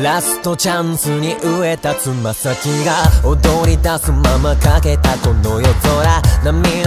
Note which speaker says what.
Speaker 1: ラストチャンスに植えたつま先が踊り出すままかけたこの夜空。涙